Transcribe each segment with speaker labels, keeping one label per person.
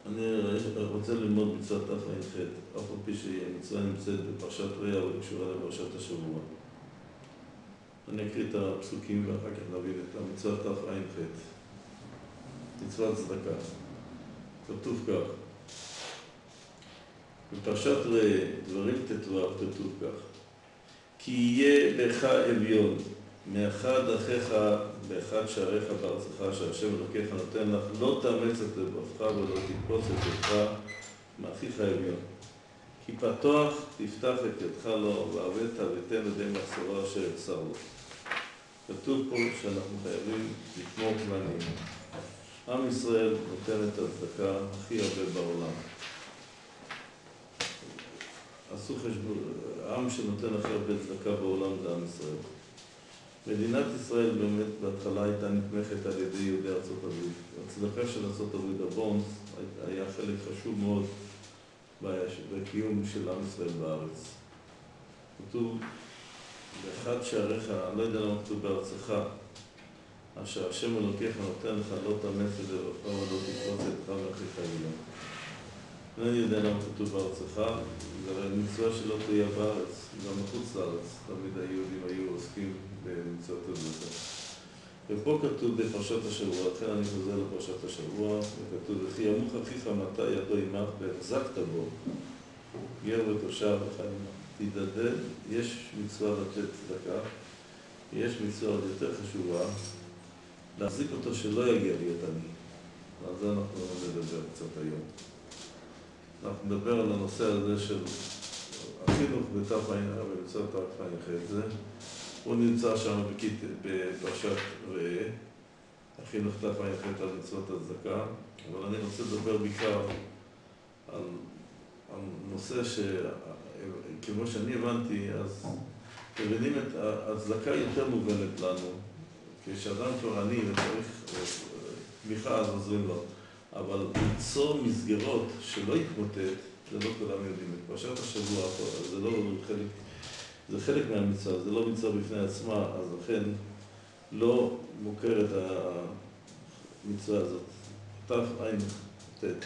Speaker 1: אני רוצה ללמוד מצוות תע"ח, אף על פי שהמצווה נמצאת בפרשת ראה, אבל קשורה לפרשת השבוע. אני אקריא את הפסוקים ואחר כך נבין את המצוות תע"ח. מצוות צדקה. כתוב כך. בפרשת ראה, דברים ט"ו, כתוב כך. כי יהיה בך אביון, מאחד אחיך באחד שעריך בארצך, שהשם אלוקיך נותן לך, לא תאמץ את לבבך ולא תקפוץ את ידך מאחיך אביון. כי פתוח תפתח את ידך לו, ועבדת ותן ידי מחסורו אשר יחסר לו. כתוב פה שאנחנו חייבים לתמוך בעניים. עם ישראל נותן את הצדקה הכי הרבה בעולם. עשו חשבון, העם שנותן הכי הרבה צדקה בעולם זה עם ישראל. מדינת ישראל באמת בהתחלה הייתה נתמכת על ידי יהודי ארצות הברית. הצדקה של ארצות הברית, הבונדס, היה חלק חשוב מאוד בקיום של עם ישראל בארץ. כתוב, באחד שעריך, אני לא יודע למה כתוב בארצך, אשר השם אלוקיך נותן לך, לא תאמץ את לבבך ולא תקפוץ את ידך מאחיך אביון. אני יודע למה כתוב בארצך, זה מצווה שלא תהיה בארץ, גם מחוץ לארץ. תמיד היהודים היו עוסקים במצוות הצדקה. ופה כתוב בפרשת השבוע, לכן אני חוזר לפרשת השבוע, וכתוב, וכי ימוך אחיך מטה ידו עמך והחזקת בו, גר ותושב וחיים. תתעדד, יש מצווה לתת צדקה, יש מצווה עוד יותר חשובה, להחזיק אותו שלא יגיע להיות עני. על זה אנחנו נדבר קצת היום. אנחנו נדבר על הנושא הזה של החינוך בתע"ח, במצוות תע"ח זה. הוא נמצא שם בפרשת ראה, החינוך תע"ח על מצוות הצדקה, אבל אני רוצה לדבר בעיקר על נושא שכמו שאני הבנתי, אז מבינים את הצדקה יותר מובנת לנו. כשאדם כבר עני וצריך תמיכה, אז עוזרים לו. אבל ליצור מסגרות שלא יתמוטט, זה לא כולם יודעים. פרשת השבוע, זה לא חלק, זה חלק מהמצווה, זה לא מצווה בפני עצמה, אז לכן לא מוכרת המצווה הזאת. תע"ח.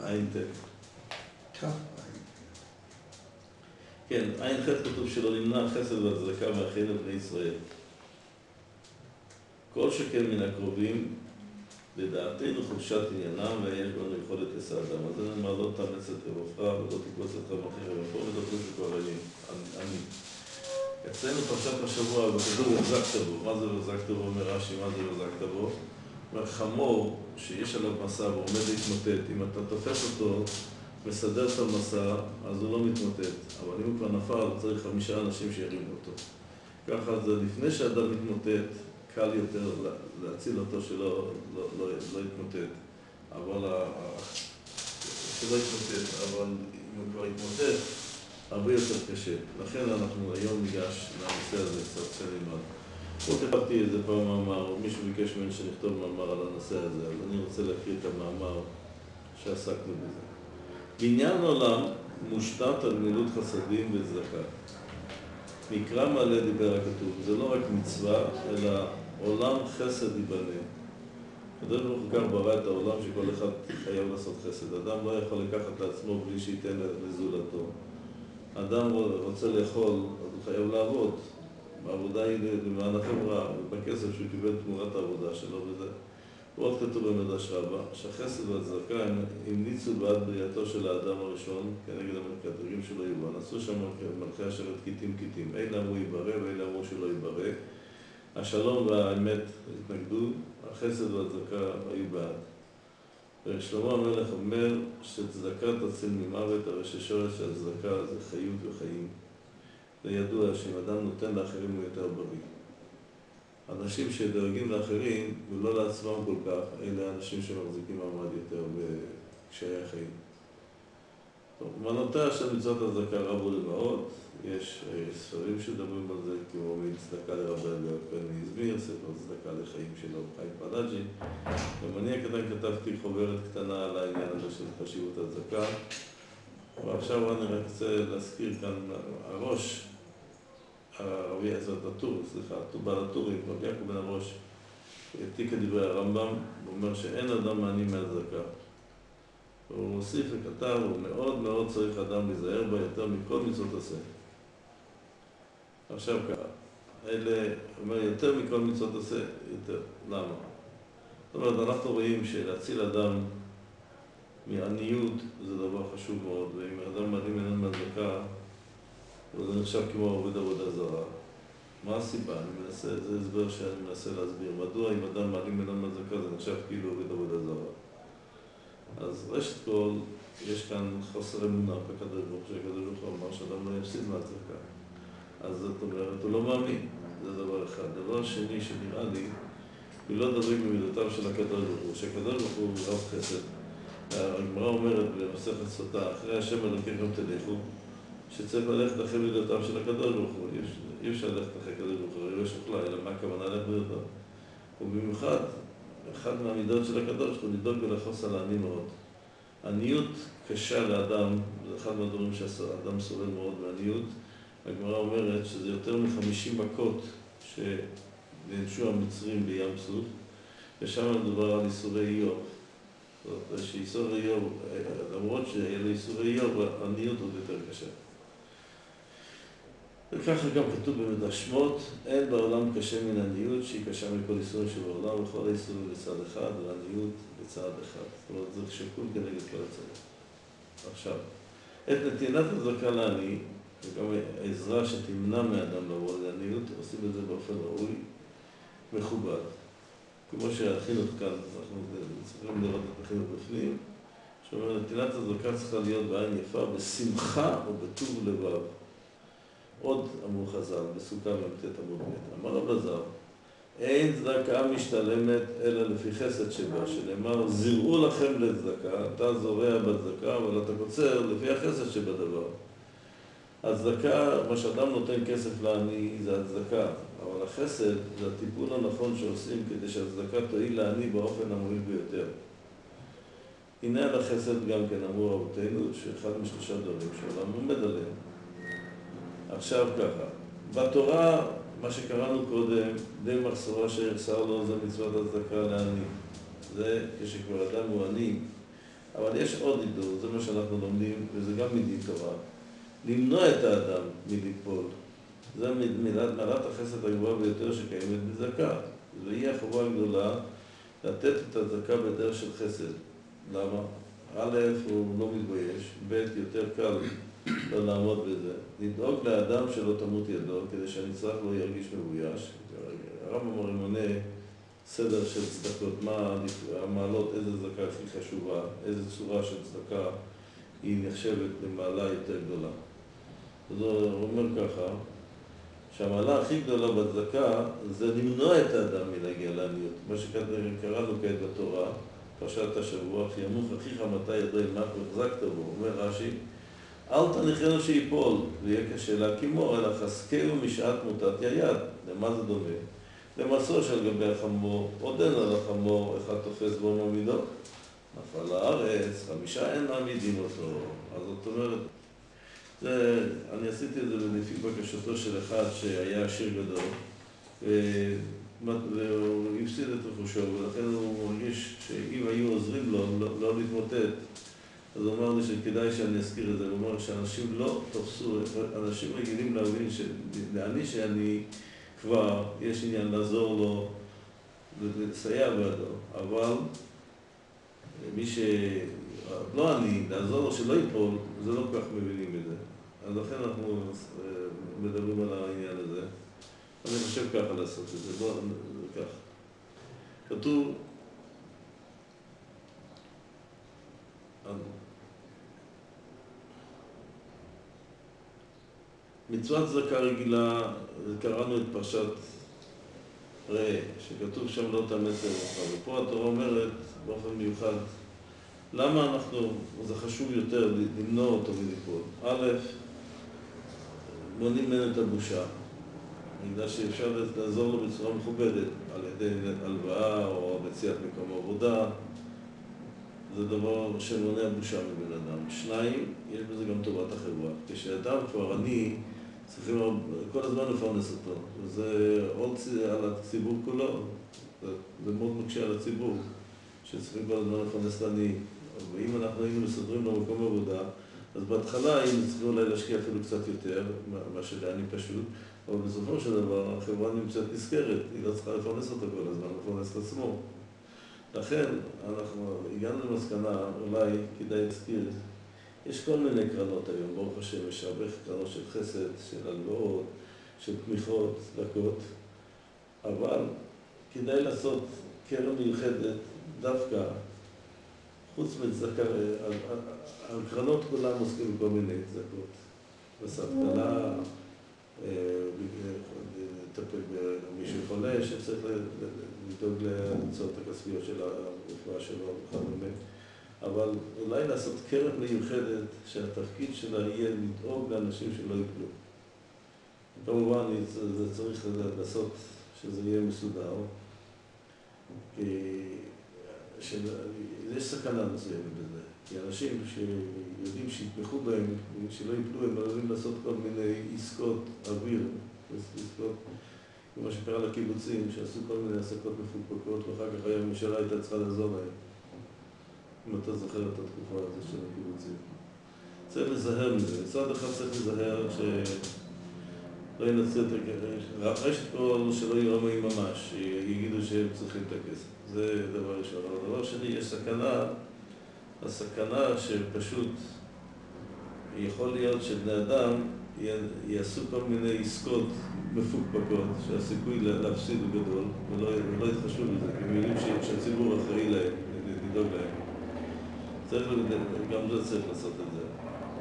Speaker 1: כן, ע"ח כתוב שלא נמנע חסד והצדקה מאחינו בני ישראל. כל שכן מן הקרובים, לדעתנו חופשת עניינם, ויש בנו יכולת עשה אדם. אז אני אומר, לא תאמץ את לבבך ולא תקפוץ את מאחיך אביון. פה מדברים שכבר אני. אצלנו פרשת השבוע, וכתוב החזקת בו. מה זה החזקת בו? אומר רש"י, מה זה החזקת בו? אומר, חמור שיש עליו מסע ועומד להתמוטט. אם אתה תופס אותו, מסדר את המסע, אז הוא לא מתמוטט. אבל אם הוא כבר נפל, צריך 5 אנשים שירימו אותו. ככה זה לפני שאדם מתמוטט, קל יותר להציל אותו שלא יתמוטט. שלא יתמוטט, אבל אם הוא כבר יתמוטט, הרבה יותר קשה. לכן אנחנו היום ניגש לנושא הזה קצת שנלמד. פה כתבתי איזה פעם מאמר, מישהו ביקש ממני שנכתוב מאמר על הנושא הזה, אז אני רוצה להקריא את המאמר שעסקנו בזה. בניין עולם מושתת על גמילות חסדים וצדקה. מקרא מלא דיבר הכתוב, זה לא רק מצווה, אלא עולם חסד ייבנה. הקדוש ברוך הוא כך ברא את העולם שכל אחד חייב לעשות חסד. אדם לא יכול לקחת לעצמו בלי שייתן לזולתו. אדם רוצה לאכול, אז הוא חייב לעבוד. העבודה היא למען החברה, ובכסף שהוא קיבל תמורת העבודה שלו וזה. ועוד כתוב במדרש רבה, שהחסד והצדקה המליצו בעד בריאתו של האדם הראשון, כנגד המקטרגים שלו יובן. עשו שם מלכי השרת כיתים כיתים. אלה אמרו ייברא ואלה אמרו שלא ייברא. השלום והאמת התנגדו, החסד והצדקה היו בעד. ושלמה המלך אומר שצדקה תציל ממוות, הרי ששורש הצדקה זה חיות וחיים. זה ידוע שאם אדם נותן לאחרים הוא יותר בריא. אנשים שדואגים לאחרים ולא לעצמם כל כך, אלה אנשים שמחזיקים מעמד יותר בקשיי החיים. מנותיה של מצוות הצדקה רבו לבאות, יש ספרים שדברים על זה, כמו מצדקה לרבי בן איזמיר, ספר צדקה לחיים שלו, חיים פלאג'י. גם אני הקטן כתבתי חוברת קטנה על העניין הזה של חשיבות הצדקה. ועכשיו אני רק רוצה להזכיר כאן, הראש, הרבי הזאת הטור, בעל הטורים, רבי יעקב בן הראש, העתיק את דברי הרמב"ם, הוא אומר שאין אדם מעני מהצדקה. הוא מוסיף וכתב, הוא מאוד מאוד צריך אדם להיזהר בה יותר מכל מצוות עשה. עכשיו ככה, אלה, אומר, יותר מכל מצוות עשה, יותר. למה? זאת אומרת, אנחנו רואים שלהציל אדם מעניות זה דבר חשוב מאוד, ואם אדם מעלים עניין מהצדקה, זה נחשב כמו עובד עבודה זרה. מה הסיבה? זה הסבר שאני מנסה להסביר. מדוע אם אדם מעלים עניין מהצדקה זה נחשב כאילו עובד עבודה זרה? אז ראשית כל, יש כאן חוסר אמונה בקדוש ברוך הוא, שהקדוש ברוך הוא אמר שאדם לא יפסיד מהצדקה. אז זאת אומרת, הוא לא מאמין, זה דבר אחד. דבר שני שנראה לי, הוא לא דבק במידותיו של הקדוש ברוך הוא, שהקדוש ברוך הוא רב חסד. הגמרא אומרת במסכת סוטה, אחרי השם אלוקיכם תלכו, שצריך ללכת אחרי מידותיו של הקדוש ברוך הוא. אי אפשר ללכת אחרי הקדוש ברוך הוא, לא שוכלה, אלא מה הכוונה ללכת מידותיו. ובמיוחד, אחד מהמידות של הקדוש ברוך הוא לדאוג ולחוס על העני מאוד. עניות קשה לאדם, זה אחד מהדברים שהאדם סובל מאוד מעניות. הגמרא אומרת שזה יותר מ-50 מכות שנענשו המצרים בים סוף, ושם מדובר על איסורי איוב. זאת אומרת שאיסורי איוב, למרות שהיה לו איסורי איוב, העניות עוד יותר קשה. וככה גם כתוב במדרש שמות, אין בעולם קשה מן עניות שהיא קשה מכל איסורים שבעולם, וכל האיסורים לצד אחד, והעניות לצד אחד. זאת אומרת, זה שקול כנגד כל הצד. עכשיו, את נתינת הצדקה לעני, וגם העזרה שתמנע מאדם לעבור לעניות, עושים את זה באופן ראוי, מכובד. כמו שהחינוך כאן, אנחנו צריכים לראות את החינוך בפנים, שאומר, נתינת הצדקה צריכה להיות בעין יפה, בשמחה או בטוב לבב. עוד אמרו חז"ל, בסוכה במתת עמוד ב', אמר רב אלעזר, אין צדקה משתלמת אלא לפי חסד שבה, שנאמר, זרעו לכם לצדקה, אתה זורע בצדקה, אבל אתה קוצר לפי החסד שבדבר. הצדקה, מה שאדם נותן כסף לעני, זה הצדקה, אבל החסד זה הטיפול הנכון שעושים כדי שהצדקה תועיל לעני באופן המועיל ביותר. הנה על החסד גם כן אמרו רבותינו, שאחד משלושה דברים שהעולם עומד עליהם. עכשיו ככה, בתורה, מה שקראנו קודם, די מחסורה שיחסר לו זה מצוות הצדקה לעני. זה כשכבר אדם הוא עני, אבל יש עוד עידור, זה מה שאנחנו לומדים, וזה גם מדין תורה. למנוע את האדם מליפול. זה מעלת החסד הגבוהה ביותר שקיימת בצדקה. והיא החובה הגדולה לתת את הצדקה בדרך של חסד. למה? א', הוא לא מתבייש, ב', יותר קל לא לעמוד בזה. לדאוג לאדם שלא תמות ידו, כדי שהנצרך לא ירגיש מבויש. הרמב"ם הרי מונה סדר של צדקות, מה המעלות, איזה צדקה הכי חשובה, איזה צורה של צדקה היא נחשבת למעלה יותר גדולה. אז הוא אומר ככה, שהמעלה הכי גדולה בצדקה זה למנוע את האדם מלהגיע לעניות. מה שקראנו כעת בתורה, פרשת השבוע, כי ימוך אחיך מתי ידו ילמך והחזקת בו, אומר רש"י, אל תניחנו שיפול ויהיה קשה להקימו, אלא חזקהו משעת מוטת יד. למה זה דומה? למסור שעל גבי החמור, עודן על החמור, אחד תופס בו מעמידו. נפל לארץ, 5 אין מעמידים אותו. אז זאת אומרת, אני עשיתי את זה לפי בקשתו של אחד שהיה עשיר גדול, והוא הפסיד את רכושו, ולכן הוא מרגיש שאם היו עוזרים לו לא להתמוטט, אז הוא אמר לי שכדאי שאני אזכיר את זה. הוא אומר שאנשים לא תופסו, אנשים רגילים להבין שלעני שאני כבר יש עניין לעזור לו ולסייע בעדו, אבל מי שלא עני, לעזור לו שלא ייפול, זה לא כל כך מבינים את זה. אז לכן אנחנו מדברים על העניין הזה. אני חושב ככה לעשות את זה, בואו כך. כתוב, מצוות צדקה רגילה, קראנו את פרשת ראה, שכתוב שם לא תאמץ לרוחך, ופה התורה אומרת באופן מיוחד, למה זה חשוב יותר למנוע אותו מליפול? א', מונעים ממנו את הבושה. בגלל שאפשר לעזור לו בצורה מכובדת, על ידי הלוואה או מציאת מקום עבודה, זה דבר שמונע בושה מבן אדם. 2, יש בזה גם טובת החברה. כשאדם כבר עני, צריכים כל הזמן לפרנס אותו. וזה עוד על הציבור כולו. זה מאוד מקשה על הציבור, שצריכים כל הזמן לפרנס את העני. ואם אנחנו היינו מסדרים לו מקום עבודה, אז בהתחלה היינו צריכים אולי להשקיע אפילו קצת יותר, מה שלעני פשוט, אבל בסופו של דבר החברה נמצאת נזכרת, היא לא צריכה לפרנס אותו כל הזמן, לפרנס את עצמו. לכן אנחנו הגענו למסקנה, אולי כדאי להזכיר, יש כל מיני קרנות היום, ברוך השם, יש הרבה קרנות של חסד, של הלוואות, של תמיכות, צדקות, אבל כדאי לעשות קרן מיוחדת דווקא, חוץ מצדקה, על קרנות כולם עוסקים בכל מיני צדקות. בסבתלה, לטפל במישהו חולה, שצריך לדאוג להוצאות הכספיות של הרפואה שלו וכדומה. אבל אולי לעשות קרן מיוחדת שהתפקיד שלה יהיה לדאוג לאנשים שלא ייפלו. כמובן, זה צריך לעשות שזה יהיה מסודר. יש סכנה מסוימת בזה. כי אנשים שיודעים שיתמכו בהם, שלא ייפלו, הם עלולים לעשות כל מיני עסקות אוויר, עסקות, כמו שקרה לקיבוצים, שעשו כל מיני עסקות מפוקפקות, ואחר כך הממשלה הייתה צריכה לעזור להם. אם אתה זוכר את התקופה הזאת של הקיבוצים. צריך לזהר מזה. מצד אחד צריך לזהר שלא ינצל את הכסף. רשת כל שלא יהיו רמאים ממש, יגידו שהם צריכים את הכסף. זה דבר ראשון. אבל דבר שני, יש סכנה, הסכנה שפשוט יכול להיות שבני אדם יעשו כל מיני עסקות מפוקפקות, שהסיכוי להפסיד הוא גדול, ולא יתחשבו בזה, כי הם יודעים שהציבור אחראי להם, לדאוג להם. גם זה צריך לעשות את זה.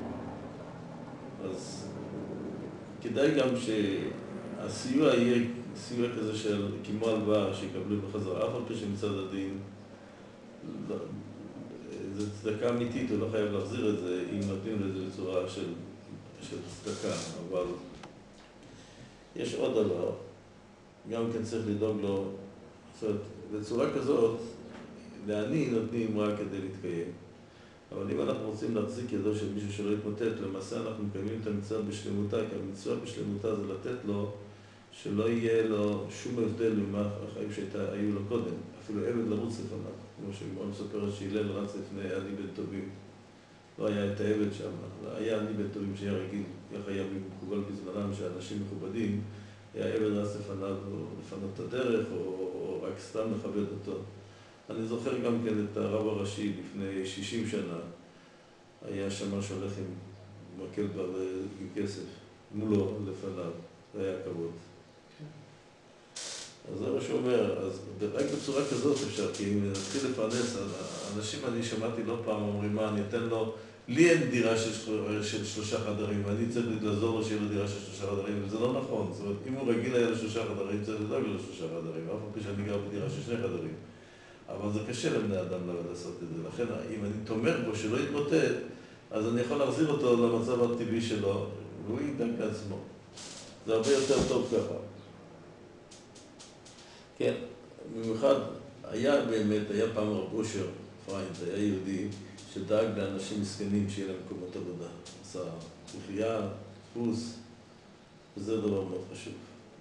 Speaker 1: אז כדאי גם שהסיוע יהיה סיוע כזה של כמו הלוואה שיקבלו בחזרה, אף על פי שמצד הדין זה צדקה אמיתית, הוא לא חייב להחזיר את זה אם נותנים לזה בצורה של צדקה, אבל יש עוד דבר, גם כן צריך לדאוג לו, זאת אומרת, בצורה כזאת, לעני נותנים רק כדי להתקיים. אבל אם אנחנו רוצים להחזיק ידו של מישהו שלא יתמוטט, למעשה אנחנו מקיימים את המצווה בשלמותה, כי המצווה בשלמותה זה לתת לו שלא יהיה לו שום הבדל ממה החיים שהיו לו קודם, אפילו עבד לרוץ לפניו, כמו שגמרא מספרת שהלל רץ לפני עני בן טובים. לא היה את העבד שם, היה עני בן טובים שהיה רגיל, איך היה מקובל בזמנם שאנשים מכובדים, היה עבד רץ לפניו לפנות את הדרך או רק סתם לכבד אותו. אני זוכר גם כן את הרב הראשי לפני 60 שנה, היה שם שהולך עם מקל עם כסף, מולו לפניו, זה היה כבוד. אז זה מה שהוא אומר, אז רק בצורה כזאת אפשר, כי אם נתחיל לפרנס, אנשים אני שמעתי לא פעם אומרים, מה, אני אתן לו, לי אין דירה של 3 חדרים, ואני צריך לעזור לו שיהיה לו דירה של 3 חדרים, וזה לא נכון, זאת אומרת, אם הוא רגיל היה ל3 חדרים, צריך לדאוג לו ל3 חדרים, אף על פי שאני גר בדירה של 2 חדרים. אבל זה קשה לבני אדם לעשות את זה, לכן אם אני תומך בו שלא יתמוטט, אז אני יכול להחזיר אותו למצב הטבעי שלו, והוא ידאג לעצמו. זה הרבה יותר טוב ככה. כן, במיוחד היה פעם רב אושר פריינט, היה יהודי שדאג לאנשים מסכנים שיהיה להם מקומות עבודה. עשה מחיה, דפוס, וזה דבר מאוד חשוב.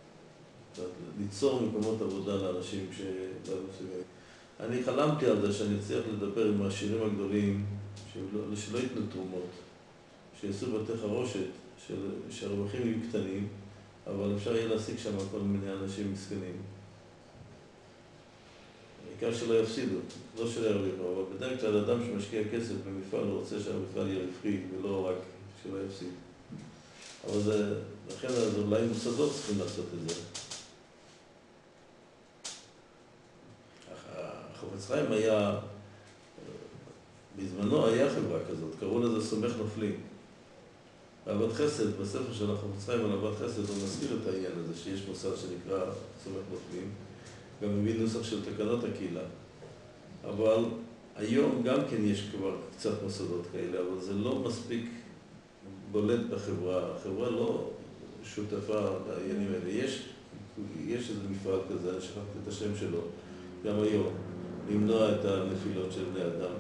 Speaker 1: ליצור מקומות עבודה לאנשים אני חלמתי על זה שאני צריך לדבר עם העשירים הגדולים שלא ייתנו תרומות, שיעשו בתי חרושת, שהרווחים יהיו קטנים, אבל אפשר יהיה להשיג שם כל מיני אנשים מסכנים. העיקר שלא יפסידו, לא שלא ירוויחו, אבל בדרך כלל אדם שמשקיע כסף במפעל, הוא רוצה שהמפעל יהיה רווחי ולא רק שלא יפסיד. אבל זה, לכן אולי מוסדות צריכים לעשות את זה. חפץ חיים היה, בזמנו היה חברה כזאת, קראו לזה סומך נופלים. אהבת חסד, בספר של החפץ חיים על אהבת חסד, הוא מזכיר את העניין הזה שיש מוסד שנקרא סומך נופלים, גם מביא נוסח של תקנות הקהילה. אבל היום גם כן יש כבר קצת מוסדות כאלה, אבל זה לא מספיק בולט בחברה. החברה לא שותפה לעניינים האלה. יש איזה מפעל כזה, אני שכחתי את השם שלו, גם היום, למנוע את הנפילות של בני אדם.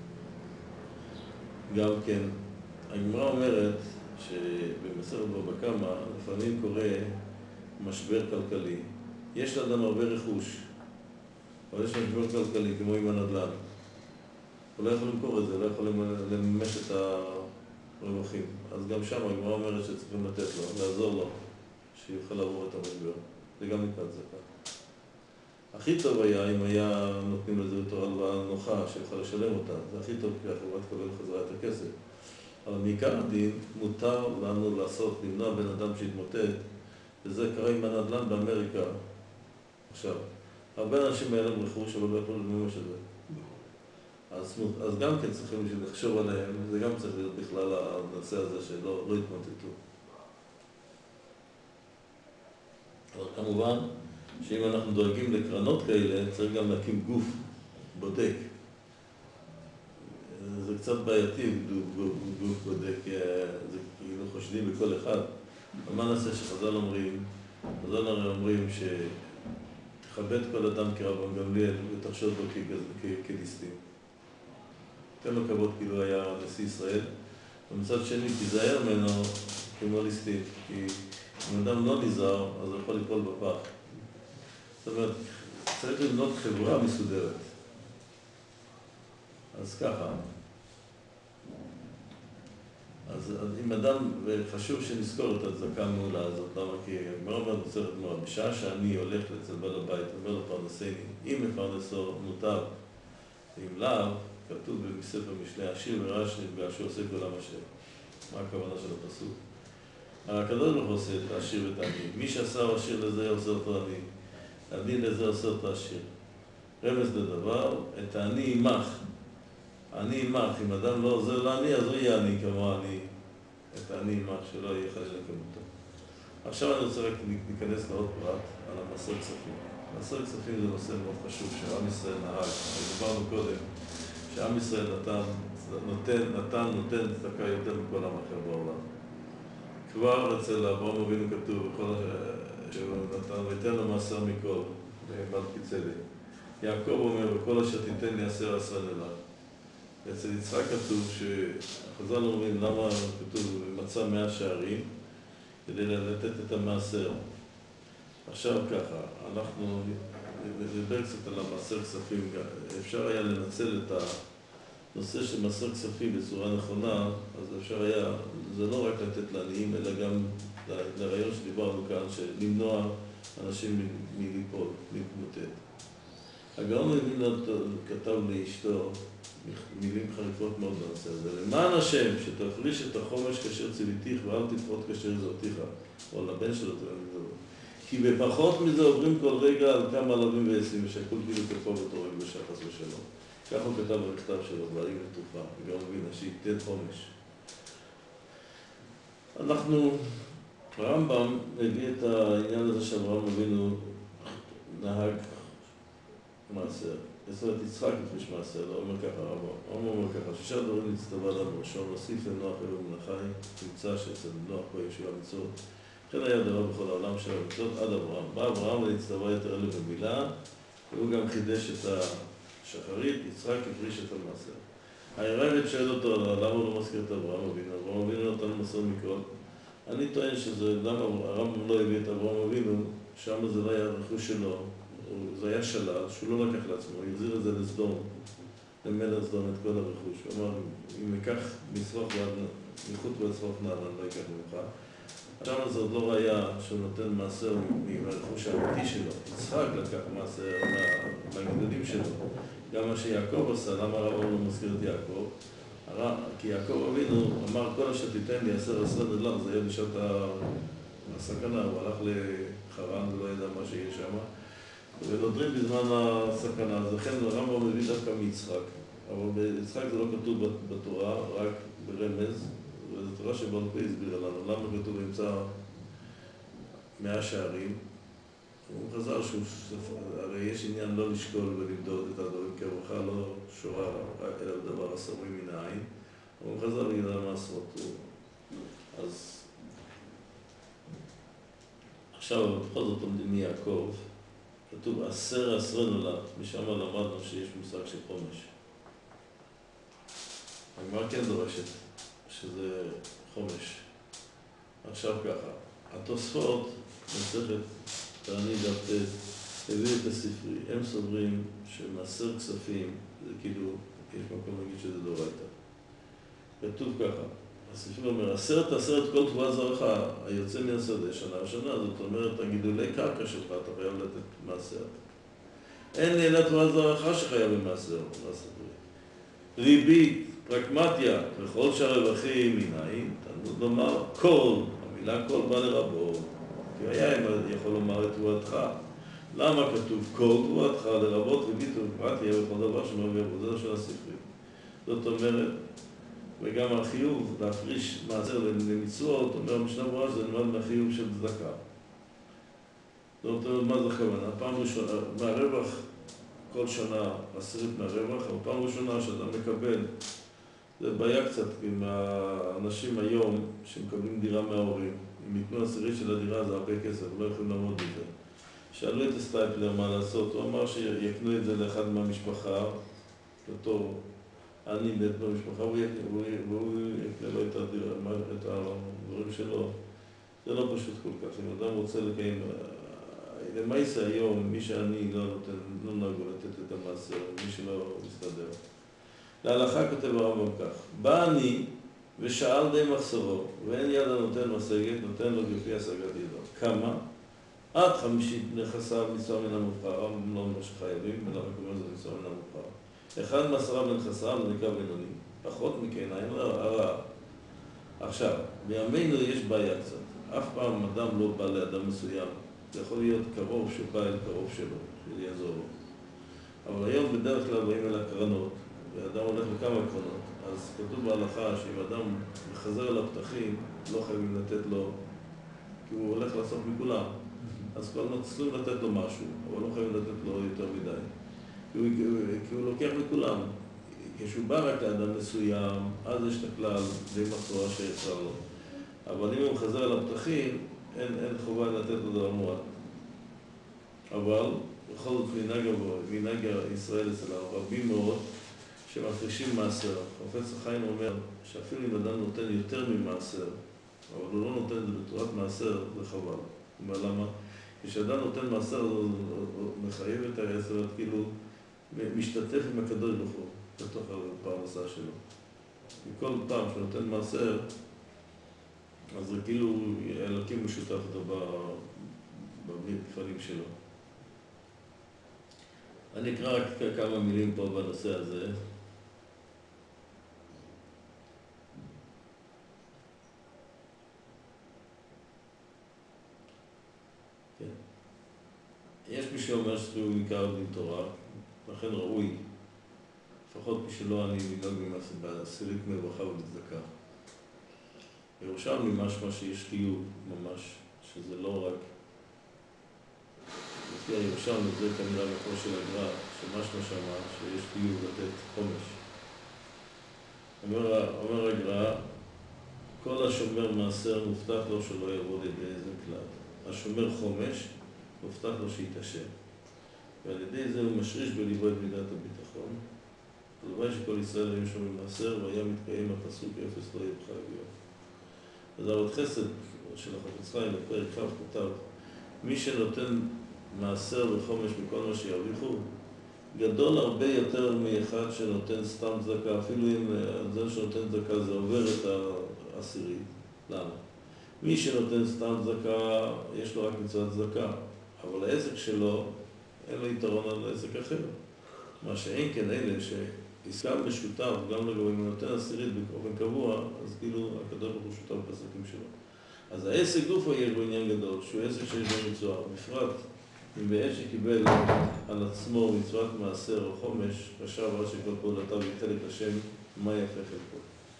Speaker 1: גם כן, הגמרא אומרת שבמסכת בבא קמא לפעמים קורה משבר כלכלי. יש לאדם הרבה רכוש, אבל יש משבר כלכלי כמו עם הנדל"ן. הוא לא יכול למכור את זה, לא יכול לממש את הרווחים. אז גם שם הגמרא אומרת שצריכים לתת לו, לעזור לו, שיוכל לעבור את המשבר. זה גם נקרא צדקה. הכי טוב היה אם היה נותנים לזה יותר הלוואה נוחה שיוכל לשלם אותה. זה הכי טוב כי החברה תקבל חזרה את הכסף. אבל מעיקר הדין מותר לנו לעשות, למנוע בן אדם שהתמוטט, וזה קרה עם הנדל"ן באמריקה. עכשיו, הרבה אנשים היה להם רכוש, אבל לא יכולו לממש את זה. אז גם כן צריכים לחשוב עליהם, זה גם צריך להיות בכלל הנושא הזה שלא יתמוטטו. אבל כמובן, שאם אנחנו דואגים לקרנות כאלה, צריך גם להקים גוף בודק. זה קצת בעייתי, גוף בודק, זה כאילו חושדים בכל אחד. אבל מה נעשה שחז"ל אומרים? חז"ל אומרים שתכבד כל אדם כרבן גמליאל ותחשוד בו כליסטים. תן לו כבוד כאילו היה נשיא ישראל. ומצד שני, תיזהר ממנו כמו ליסטים, כי אם אדם לא נזהר, אז הוא יכול ליפול בפח. זאת אומרת, צריך לבנות חברה מסודרת. אז ככה. אז אם אדם, וחשוב שנזכור את הצדקה המעולה הזאת, למה? כי הגמרא אומרת בסרט מורה, בשעה שאני הולך אצל בעל הבית, אומר לו פרנסני, אם מפרנסו מוטב, אם לאו, כתוב בספר משלי, עשיר ורע שנפגע, שהוא עושה כל המשל. מה הכוונה של הפסוק? הקדוש ברוך הוא עושה את העשיר ואת העני. מי שעשה עשיר לזה עושה אותו עני. העני לזה עושה אותו עשיר. רמז לדבר, את העני יימח. העני יימח. אם אדם לא עוזר לעני, אז הוא יהיה עני כמו העני. את העני יימח, שלא יהיה חלילה כמותו. עכשיו אני רוצה רק להיכנס לעוד פרט על המעשר כספים. מעשר כספים זה נושא מאוד חשוב שעם ישראל נהג. דיברנו קודם שעם ישראל נותן צדקה יותר מכל עם אחר בעולם. כבר אצל אברהם אבינו כתוב שהוא נתן ויתן לו מעשר מכל, במלכי צדק. יעקב אומר, וכל אשר תיתן לי 10 אליו. אצל יצחק כתוב שחז"ל אומרים למה כתוב מצא 100 שערים כדי לתת את המעשר. עכשיו ככה, אנחנו נדבר קצת על המעשר כספים. אפשר היה לנצל את הנושא של מעשר כספים בצורה נכונה, אז אפשר היה, זה לא רק לתת לעניים, אלא גם לרעיון שדיברנו כאן, למנוע אנשים מליפול, להתמוטט. הגאון מווילנה כתב לאשתו מילים חריפות מאוד בנושא הזה. למען השם, שתפריש את החומש כאשר ציוויתיך ואל תפחות כאשר זרעתיך, או לבן שלו תלמיד זו. כי בפחות מזה עוברים כל רגע על כמה עלבים ועשים, ושהכל כאילו כפו ותורג בשחס ושלום. כך הוא כתב במכתב שלו, בעלים לתרופה, הגאון מווילנה, שייתן חומש. הרמב"ם הביא את העניין הזה שאברהם אבינו נהג מעשר. זאת אומרת, יצחק הפריש מעשר, לא אומר ככה הרמב"ם. אומר ככה, 6 דברים נצטווה אדם ראשון, להוסיף לנוח אלו ומנחי, תמצא שאצל נוח פה ישועה מצוות. לכן היה דבר בכל העולם של המצוות עד אברהם. בא אברהם ונצטווה יותר אלו במילה, והוא גם חידש את השחרית, יצחק הפריש את המעשר. הרייבד שואל אותו, למה הוא לא מזכיר את אברהם אבינו? אברהם אבינו נתן מסור מכל. אני טוען שזה, למה הרמב"ם לא הביא את אברהם אבינו, שם זה לא היה רכוש שלו, זה היה שלל, שהוא לא לקח לעצמו, הוא החזיר את זה לסדום, למלך סדום את כל הרכוש. הוא אמר, אם ניקח מחוץ לצרוך נעלן, לא ייקח ממך. שם זה עוד לא ראיה שהוא נותן מעשר מהרכוש האמיתי שלו. יצחק לקח מעשר מהגדולים שלו. גם מה שיעקב עשה, למה הרב לא מזכיר את יעקב? כי יעקב אבינו אמר, כל אשר תיתן לי 10 אליו, זה היה בשעת הסכנה, הוא הלך לחרן ולא ידע מה שיש שם. ונודרים בזמן הסכנה, אז לכן הרמב"ם מביא דווקא מיצחק. אבל ביצחק זה לא כתוב בתורה, רק ברמז, וזו תורה שבעל פה הסבירה לנו. למה כתוב נמצא 100 שערים? הוא חזר הרי יש עניין לא לשקול ולמדוד את הדברים כרוחה, לא שורה, אלא דבר הסמוי מן העין. הוא חזר בגלל המעשרות. אז עכשיו, בכל זאת עומדים מיעקב, כתוב 10 לה, משם למדנו שיש מושג של חומש. הגמרא כן דורשת שזה חומש. עכשיו ככה, התוספות, מסכת תענית דף ט', הביא את הספרי. הם סוברים שמעשר כספים, זה כאילו, יש מקום להגיד כתוב ככה, הספר אומר, 10 כל תבואה זרעך היוצא מן השדה שנה ראשונה, זאת אומרת, הגידולי קרקע שלך, אתה חייב לתת מעשר. אין אלא תבואה זרעך שחייב במעשר, ריבית, פרקמטיה, וכל שאר רווחים מנין, תלמוד לומר כל, המילה כל בא לרבות, כי היה יכול לומר את תבואתך. למה כתוב כל תבואתך לרבות ריבית ופרקמטיה וכל דבר שמרוויח בו, זה של הספרים. זאת אומרת, וגם החיוב להפריש מעשר למצוות, אומר המשנה ברורה שזה נלמד מהחיוב של צדקה. זאת אומרת, מה זה הכוונה? פעם ראשונה, מהרווח, כל שנה 10 מהרווח, אבל פעם ראשונה שאתה מקבל, זה בעיה קצת עם האנשים היום שמקבלים דירה מההורים. אם ייתנו 10 של הדירה זה הרבה כסף, לא יכולים לעמוד בזה. שאלו את הסטייפלר מה לעשות, הוא אמר שיקנו את זה לאחד מהמשפחה, בתור אני בית במשפחה, והוא יקנה לו את הדברים שלו. זה לא פשוט כל כך. אם אדם רוצה לקיים, למעשה היום, מי שאני לא נהוג לתת את המעשר, מי שלא מסתדר. להלכה כותב הרמב"ם כך, בא אני ושאל די מחסורו, ואין יד הנותן משגת, נותן לו לפי השגת ידו. כמה? עד 50 נכסיו מצווה מן המובחר, לא אומר שחייבים, אלא רק אומר זה מצווה מן המובחר. 1 מ10 בנכסיו נקרא בינוני, פחות מכן, אין הרע. עכשיו, בימינו יש בעיה קצת. אף פעם אדם לא בא לאדם מסוים. זה יכול להיות קרוב שבא אל קרוב שלו, שיעזור לו. אבל היום בדרך כלל באים אל הקרנות, ואדם הולך לכמה קרנות. אז כתוב בהלכה שאם אדם מחזר אל הפתחים, לא חייבים לתת לו, כי הוא הולך לעשות מכולם. אז כבר צריכים לתת לו משהו, אבל לא חייבים לתת לו יותר מדי. כי הוא לוקח מכולם. כשהוא בא רק לאדם מסוים, אז יש את הכלל, די מסורה שיצא לו. אבל אם הוא מחזר על הפתחים, אין חובה לתת לו דבר מועט. אבל בכל זאת מנהג ישראל אצל רבים מאוד שמפרישים מעשר. חפץ החיים אומר שאפילו אם אדם נותן יותר ממעשר, אבל הוא לא נותן את זה בתורת מעשר, זה חבל. הוא אומר למה? כשאדם נותן מעשר, הוא מחייב את העשר, כאילו משתתף עם הקדוש ברוך הוא בתוך הפרנסה שלו. וכל פעם שנותן מעשר, אז זה כאילו אלוקים משותף אותו במפעלים שלו. אני אקרא רק כמה מילים פה בנושא הזה. כן. יש מי שאומר שצריך בעיקר בלי תורה, לכן ראוי, לפחות מי שלא אני מנהוג בעשירית מרווחה ובצדקה. ירושלמי משמע שיש חיוב ממש, שזה לא רק לפי הירושלמי, זה כנראה מקור של הגר"א, שמשמע שמה שיש חיוב לתת חומש. אומר הגר"א, כל השומר מעשר מובטח לו שלא יעבוד ידי איזה כלל. השומר חומש מובטח לו שיתעשר. ועל ידי זה הוא משריש בליבו את מידת הביטחון. הלוואי שכל ישראל היו שומרים מעשר והיה מתקיים הפסוק אפס לא יבחר ביום. אז אבות חסד של החפץ חיים בפרק כ' כתב, מי שנותן מעשר וחומש מכל מה שירוויחו, גדול הרבה יותר מאחד שנותן סתם צדקה, אפילו אם זה שנותן צדקה זה עובר את העשירית. למה? מי שנותן סתם צדקה, יש לו רק מצוות צדקה, אבל העסק שלו אין לו יתרון על העסק אחר. מה שאין כן אלה שעסקם משותף, גם לגבי אם הוא נותן עשירית באופן קבוע, אז כאילו הקדוש ברוך הוא שותף בעסקים שלו. אז העסק גופו יש בו עניין גדול, שהוא עסק שיש בו מצווה, בפרט אם בעת שקיבל על עצמו מצוות מעשר או חומש, חשב עד שכל פעולתיו היא חלק השם, מה יפה חלקו.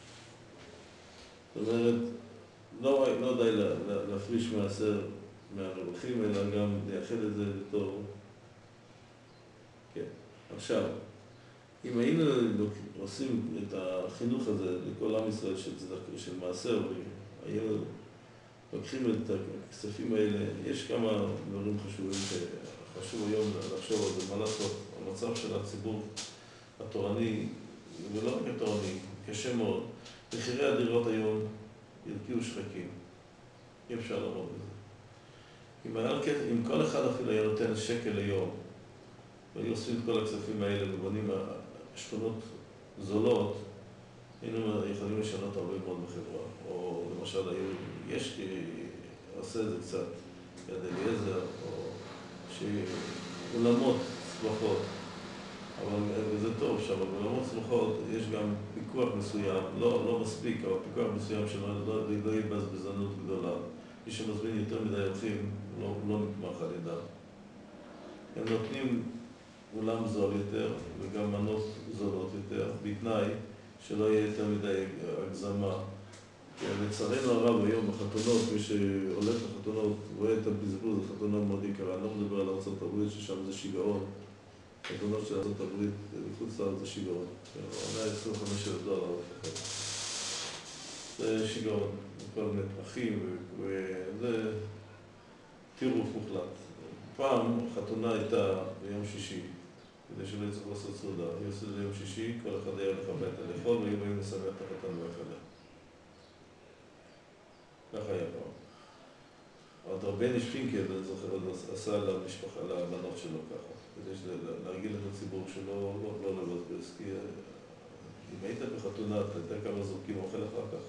Speaker 1: זאת אומרת, לא די להפריש מעשר מהרווחים, אלא גם לייחד את זה בתור. כן. עכשיו, אם היינו עושים את החינוך הזה לכל עם ישראל של מעשר, היינו לוקחים את הכספים האלה, יש כמה דברים חשובים שחשוב היום לחשוב על זה, מה לעשות. המצב של הציבור התורני, ולא רק התורני, קשה מאוד. מחירי הדירות היום ירקיעו שחקים. אי אפשר לעמוד בזה. אם כל אחד אפילו היה נותן שקל היום, והיו עושים את כל הכספים האלה ובונים שכונות זולות, היינו יכולים לשנות לשנות הרבה מאוד בחברה. או למשל, יש, עושה את זה קצת, יד אליעזר, או שאולמות שמחות, וזה טוב שם, אבל בעולמות שמחות יש גם פיקוח מסוים, לא מספיק, אבל פיקוח מסוים שלא יהיה בזבזנות גדולה. מי שמזמין יותר מדי אורחים, לא נתמך על ידם. הם נותנים אולם זול יותר וגם מנות זולות יותר, בתנאי שלא יהיה יותר מדי הגזמה. לצערנו הרב היום בחתונות, מי שהולך לחתונות רואה את הבזבוז, החתונה מאוד יקרה. אני לא מדבר על ארצות הברית ששם זה שיגעון. חתונות של ארצות הברית מחוץ לארץ זה שיגעון. $125,000 לפחות. זה שיגעון, כל מיני פרחים וזה טירוף מוחלט. פעם חתונה הייתה ביום שישי, כדי שלא יצטרך לעשות סעודה. היא עושה את זה ביום שישי, כל אחד היה הולך הביתה לאכול, והיו באים לשמח את החתן והכלה. ככה היה פעם. אבל רבני שפינקל, אני זוכר, עשה למשפחה, לבנות שלו ככה, כדי להרגיל את הציבור שלו, לא לבזבז, כי אם היית בחתונה, אתה יודע כמה זורקים אוכל אחר כך.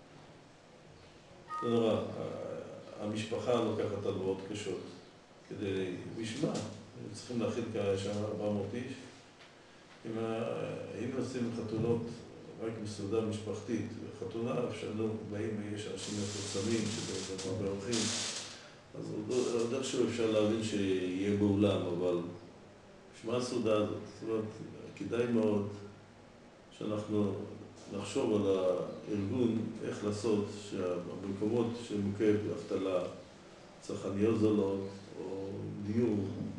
Speaker 1: זה נורא, המשפחה לוקחת הלוואות קשות, כדי לשמע, צריכים להכיל שם 400 איש. אם היינו עושים חתונות רק מסעודה משפחתית, וחתונה, אפשרנו, באים ויש אנשים מפורסמים, שזה הרבה אורחים, אז עוד איכשהו אפשר להבין שיהיה באולם, אבל שמע הסעודה הזאת, זאת אומרת, כדאי מאוד שאנחנו נחשוב על הארגון, איך לעשות שבמקומות שמוקד אבטלה, צרכניות זולות, או דיור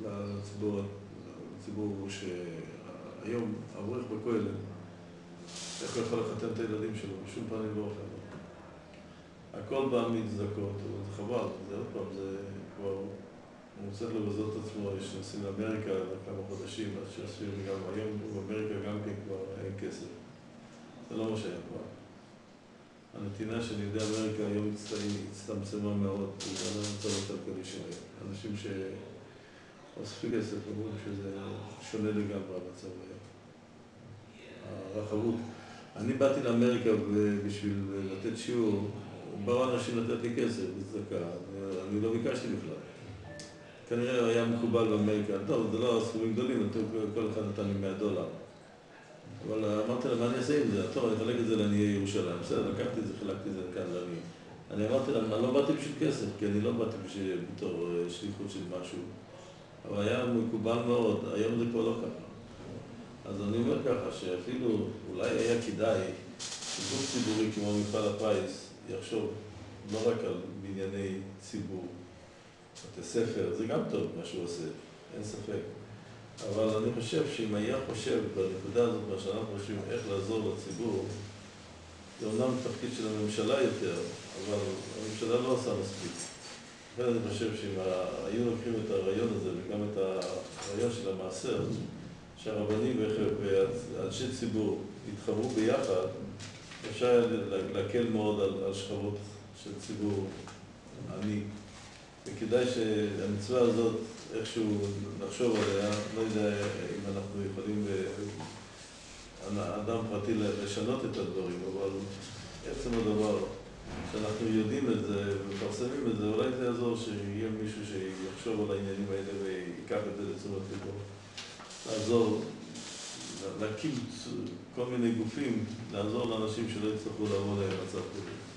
Speaker 1: לציבור שהיום אברך בכולל, איך הוא יכול לחתן את הילדים שלו, בשום פנים לא אוכל. הכל בא מצדקות, זה חבל, זה עוד פעם, זה כבר, הוא צריך לבזות את עצמו, יש נוסעים לאמריקה כמה חודשים, אז שעשויים גם היום, באמריקה גם כן כבר אין כסף. זה לא מה שהיה כבר. הנתינה של יהודי אמריקה היום הצטמצמה מאוד, בגלל המצב הכלכלי שלהם. אנשים שאוספים כסף, אומרים שזה שונה לגמרי המצב היום. הרחבות. אני באתי לאמריקה בשביל לתת שיעור, באו אנשים לתת לי כסף בצדקה, אני לא ביקשתי בכלל. כנראה היה מקובל באמריקה, טוב, זה לא סכומים גדולים, כל אחד נתן לי $100. אבל אמרתי להם, מה אני אעשה עם זה? טוב, אני אחלק את זה לעניי ירושלים. בסדר, לקחתי את זה, חילקתי את זה כאן לעניי. אני אמרתי להם, אני לא באתי בשביל כסף, כי אני לא באתי בתור שליחות של משהו. אבל היה מקובל מאוד, היום זה כבר לא ככה. אז אני אומר ככה, שאפילו אולי היה כדאי שגוף ציבורי כמו מפעל הפיס יחשוב לא רק על בנייני ציבור, בתי ספר, זה גם טוב מה שהוא עושה, אין ספק. אבל אני חושב שאם היה חושב בנקודה הזאת, מה שאנחנו חושבים איך לעזור לציבור, זה אומנם תפקיד של הממשלה יותר, אבל הממשלה לא עושה מספיק. לכן אני חושב שאם היו לוקחים את הרעיון הזה וגם את הרעיון של המעשר, שהרבנים ואנשי ציבור יתחברו ביחד, אפשר להקל מאוד על שכבות של ציבור עני. וכדאי שהמצווה הזאת, איכשהו נחשוב עליה, לא יודע אם אנחנו יכולים אדם פרטי לשנות את הדברים, אבל עצם הדבר שאנחנו יודעים את זה ומפרסמים את זה, אולי זה יעזור שיהיה מישהו שיחשוב על העניינים האלה ויקח את זה לתשומת ליבו. לעזור, להקים כל מיני גופים, לעזור לאנשים שלא יצטרכו לעבור להם מצב כזה.